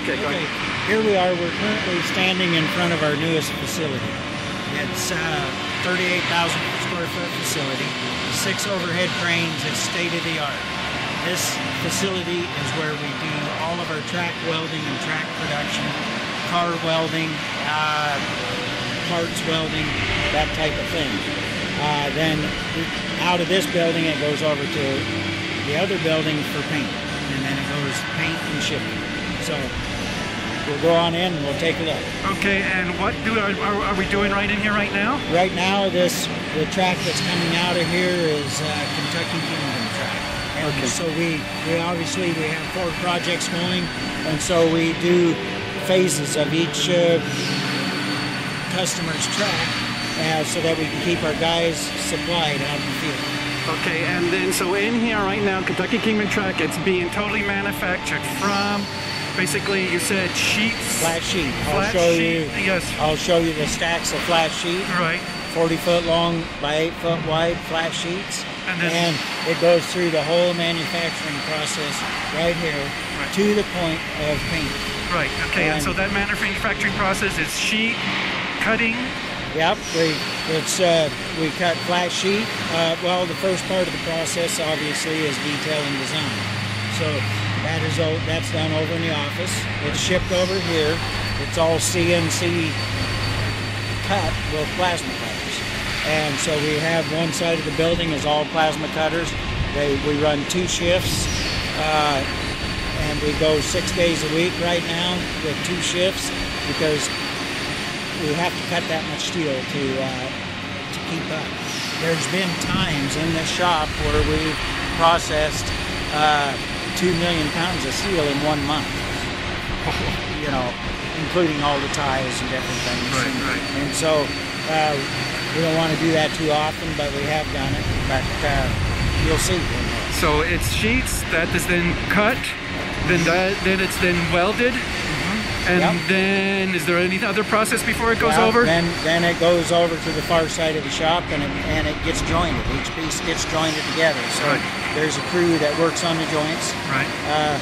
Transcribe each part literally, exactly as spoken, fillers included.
Okay, go Okay, ahead. here we are. We're currently standing in front of our newest facility. It's a thirty-eight thousand square foot facility, six overhead cranes. It's state of the art. This facility is where we do all of our track welding and track production, car welding, uh, parts welding, that type of thing. Uh, then out of this building, it goes over to the other building for paint, and then it goes paint and shipping. So we'll go on in and we'll take a look. Okay, and what do are, are, are we doing right in here right now? Right now, this the track that's coming out of here is uh, Kentucky Kingdom track. And okay. So we, we obviously we have four projects going, and so we do phases of each uh, customer's track, uh, so that we can keep our guys supplied out in the field. Okay, and then so in here right now, Kentucky Kingdom track, it's being totally manufactured from, basically you said sheets. Flat sheet. I'll Flat show sheet, you. yes. I'll show you the stacks of flat sheet. Right. forty foot long by eight foot wide flat sheets. And, then, and it goes through the whole manufacturing process right here right. to the point of paint. Right, okay, and, and so that manufacturing process is sheet, cutting. Yep, we, it's, uh, we cut flat sheet. Uh, well, the first part of the process obviously is detail and design. So that is all, that's done over in the office. It's shipped over here. It's all C N C cut with plasma cutters. And so we have one side of the building is all plasma cutters. They, we run two shifts, uh, and we go six days a week right now with two shifts because we have to cut that much steel to uh, to keep up. There's been times in this shop where we've processed uh, two million pounds of steel in one month. You know, including all the ties and different things. Right, and, right. and so. Uh, We don't want to do that too often, but we have done it. But uh, you'll see. So it's sheets that is then cut, then that, then it's then welded, Mm-hmm. and yep. then is there any other process before it goes yeah, over? Then then it goes over to the far side of the shop, and it and it gets jointed. Each piece gets jointed together. So right. there's a crew that works on the joints. Right. Uh,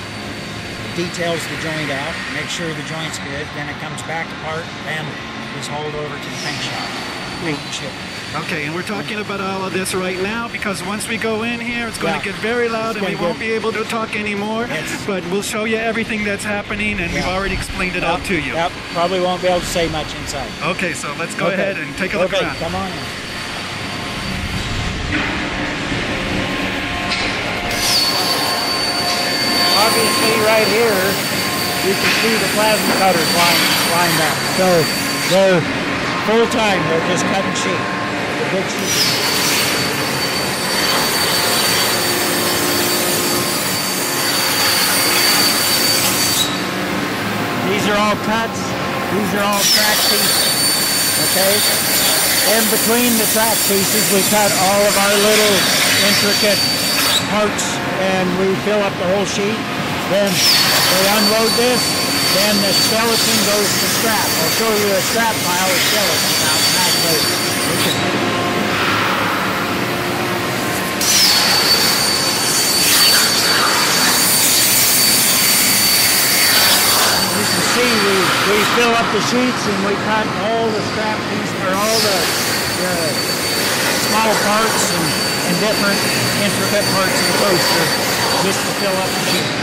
details the joint out, make sure the joint's good. Then it comes back apart, and is hauled over to the paint shop. Okay, and we're talking about all of this right now because once we go in here, it's going yeah. to get very loud and we won't get... be able to talk anymore. Yes. But we'll show you everything that's happening, and yeah. we've already explained it yep. all to you. Yep, probably won't be able to say much inside. Okay, so let's go okay. ahead and take a look okay, around. Come on in. Obviously, right here, you can see the plasma cutters lined, lined up. So they're full time, they're just cutting sheet, the big sheet. These are all cuts, these are all track pieces, okay? In between the track pieces, we cut all of our little intricate parts and we fill up the whole sheet. Then they unload this, then the skeleton goes to scrap. I'll show you a scrap pile of skeletons out back later. Okay. You can see we, we fill up the sheets and we cut all the scrap pieces, or all the, the small parts and, and different intricate parts of the coaster just to fill up the sheet.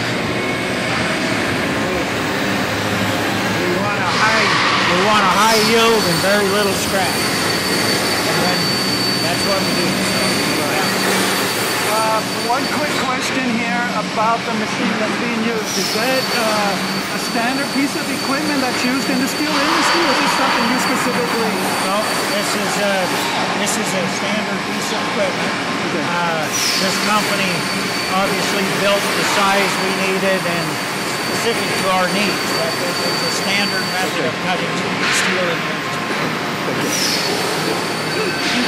We want a high yield and very little scrap. And then that's what we do. Uh, one quick question here about the machine that's being used. Is that uh, a standard piece of equipment that's used in the steel industry, or is this something you specifically? No, this is a, this is a standard piece of equipment. Okay. Uh, this company obviously built the size we needed and specific to our needs, but there's a standard method of cutting steel in the industry.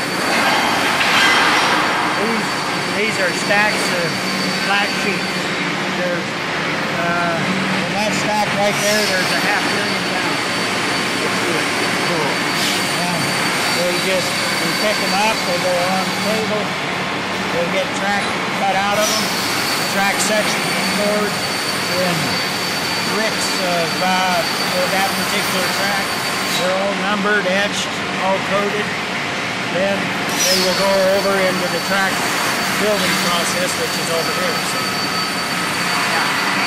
These, these are stacks of flat sheet. There's, uh, in that stack right there, there's a half million pounds. Cool. And they just, we pick them up, they go on the table, they get track cut out of them, track section stored in bricks of uh, for that particular track. They're all numbered, etched, all coded. Then they will go over into the track building process, which is over here. So, yeah.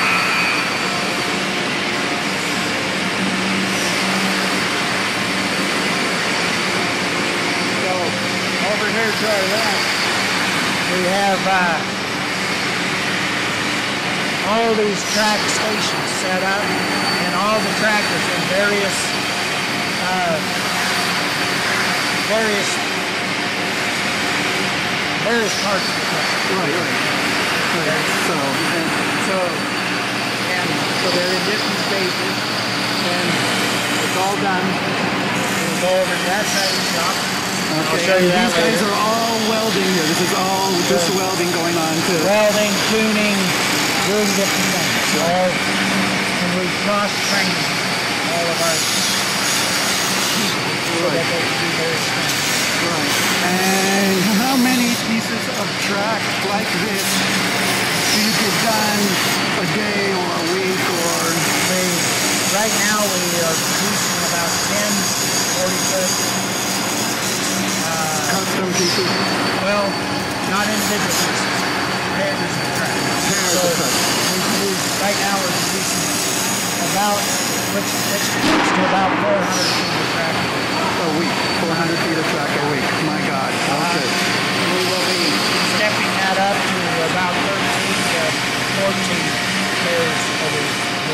So over here to our left, we have uh, all these track stations set up, and all the trackers in various uh, various various parts of the track. Right, right. Right. So, and So, and so they're in different stages, and it's all done. We'll go over to that side of the shop. okay, I'll show you that these guys later. are all welding here. This is all just Yeah. welding going on too. Welding, tuning, doing different things. All, and we cross-train all of our people so that they can do various things. Right. And how many pieces of track like this do you get done a day or a week or? We, right now we are producing about ten forty-foot uh, Custom pieces? well, not individual pieces, pairs of track. Pairs So of track. we produce, right now we're producing about, which, which equates to about four hundred feet of track. A week. four hundred feet of track a week. My God. Okay. We will be stepping that up to about thirteen to fourteen pairs a week.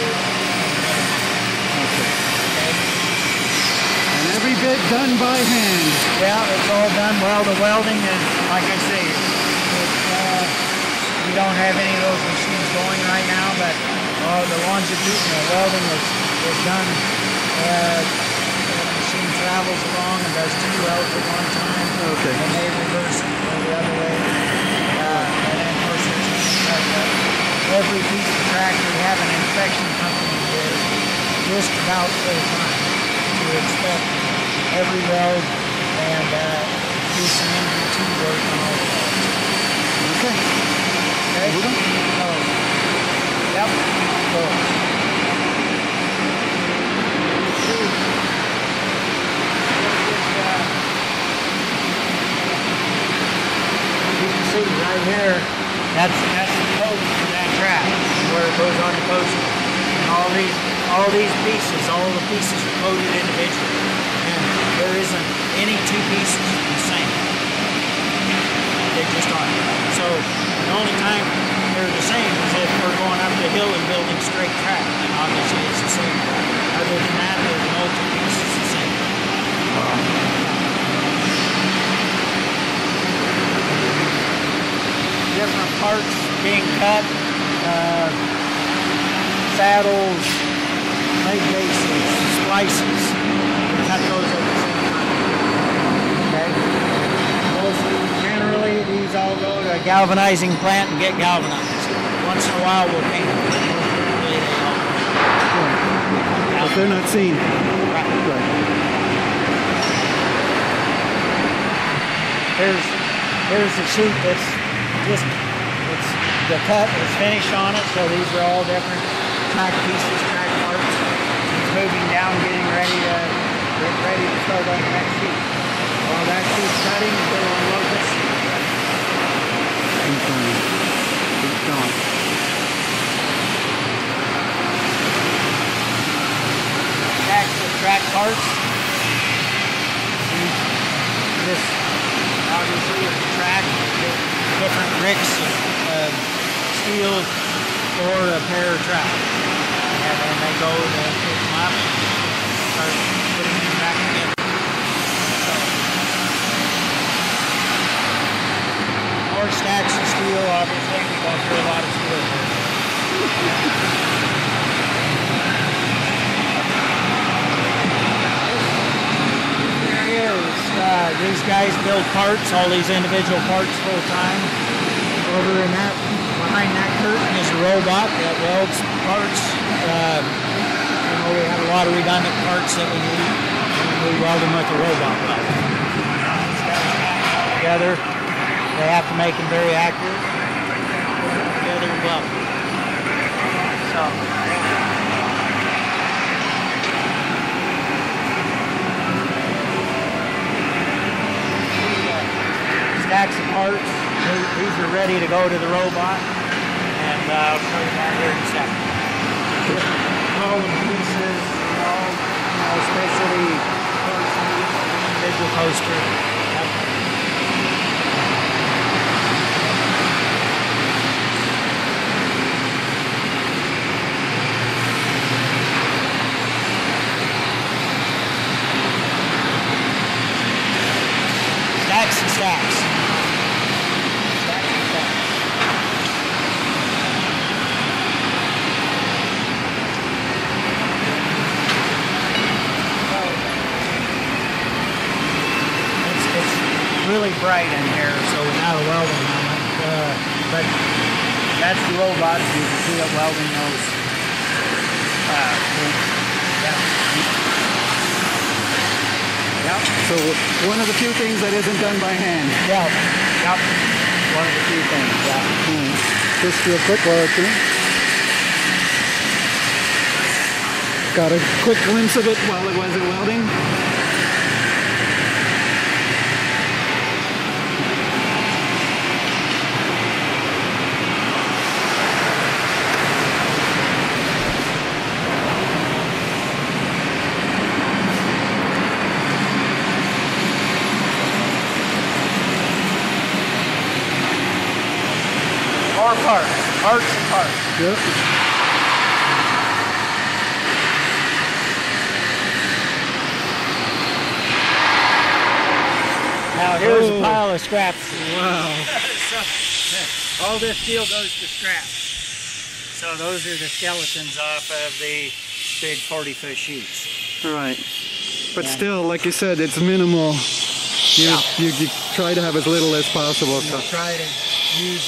Okay. Okay. And every bit done by hand. Yeah, it's all done well. The welding, and like I say, it's, uh, we don't have any of those machines going right now, but uh, the longitudinal welding is, is done. Uh, the machine travels along and does two welds at one time. Okay. And they reverse it go the other way. Uh, and then of course there's uh, every piece of track we have an inspection company here just about full time to inspect every weld and uh, do some M V T work on all the welds. Okay. Okay? Hold on. Oh. Yep. So, you can see right here, that's that's the code for that track, where it goes on the coaster. And all these all these pieces, all the pieces are coded individually. And there isn't any two pieces the same. They just aren't. So the only time they're the same is if we're going up the hill and building straight track. And obviously it's the same. Other than that, there's no two pieces the same. Different parts being cut, uh, saddles, leg bases, splices. We cut those at the same time. Okay. Those, generally, these all go to a galvanizing plant and get galvanized. Once in a while, we'll paint them. Usually they all But they're not seen. Right. Right. Here's here's the sheet that's just it's the cut is finished on it. So these are all different track pieces, track parts. It's moving down, getting ready to get ready to start on the next sheet. While that sheet's cutting, we'll unload this sheet. Keep going. Keep going. Actual track parts. This obviously is a track with different bricks of uh, steel for a pair of track. And then they go to pick them up and start putting them back together. So, more stacks of steel, obviously. We go through a lot of steel. Uh, these guys build parts, all these individual parts full time. Over in that, behind that curtain is a robot that welds parts. Uh, you know, we have a lot of redundant parts that we need, and we weld them with a robot welder. These guys stack together. They have to make them very accurate. Put them together and weld them. So, parts. These- These are ready to go to the robot, and uh, I'll show you that here in a second. All the pieces, all, you know, especially parts for the individual coaster. Yep. Stacks and stacks. Stacks and stacks. It's, it's really bright in here, so without a welding helmet. Uh, but that's the robot. You can see it welding those. Uh, yeah. Yep. So one of the few things that isn't done by hand. Yeah. Yep. One of the few things. Yeah. Hmm. Just real quick while it's in. Got a quick glimpse of it while it was at welding. More parts. Parts and parts. Yep. Now here's Oh. a pile of scraps. Wow. So, all this steel goes to scrap. So those are the skeletons off of the big forty foot sheets. Right. But Yeah. still, like you said, it's minimal. You, Yeah. you, you try to have as little as possible. We So. try to use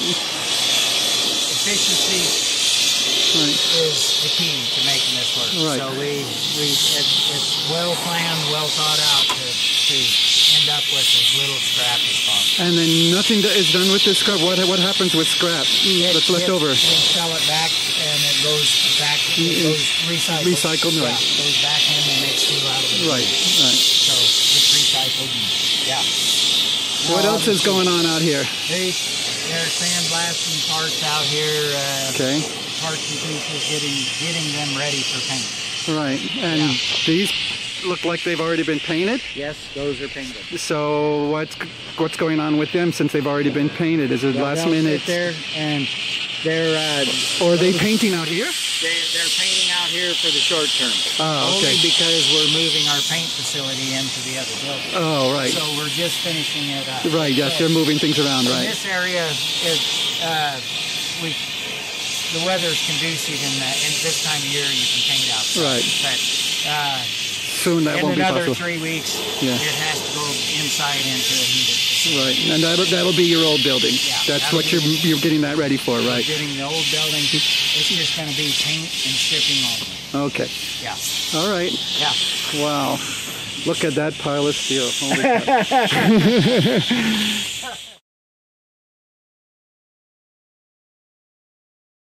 efficiency Right. is the key to making this work. Right. So we, we it, it's well planned, well thought out to, to end up with as little scrap as possible. And then nothing that is done with this scrap. What what happens with scrap It- that's left it- over? We sell it back and it goes back, it goes recycled. Recycled, Yeah, right. it goes back in and make steel out of it. Right. Right. So it's recycled. And, yeah. What Now, else is going on out here? They, they're sandblasting parts out here. Uh, Okay. Parts and pieces, getting getting them ready for paint. Right. And Yeah. these look like they've already been painted. Yes, those are painted. So what's what's going on with them since they've already been painted? Is it They'll- last they'll minute? sit there and they're uh, Or are they painting out here? they, they're painting out here for the short term. Oh, okay. Only because we're moving our paint facility into the other building. Oh, right. So we're just finishing it up. Right. Yes, they're moving things around. In Right. this area is uh, we the weather's conducive in that. In this time of year, you can paint outside. Right. But uh, Soon that in won't be another possible. three weeks, Yeah. it has to go inside into a heated facility. Right. And that'll that'll be your old building. Yeah, That's that'll what you're be- you're getting that ready for, right? Getting the old building, it's just going to be paint and shipping only. Okay. Yeah. All right. Yeah. Wow. Look at that pile of steel. Holy cow.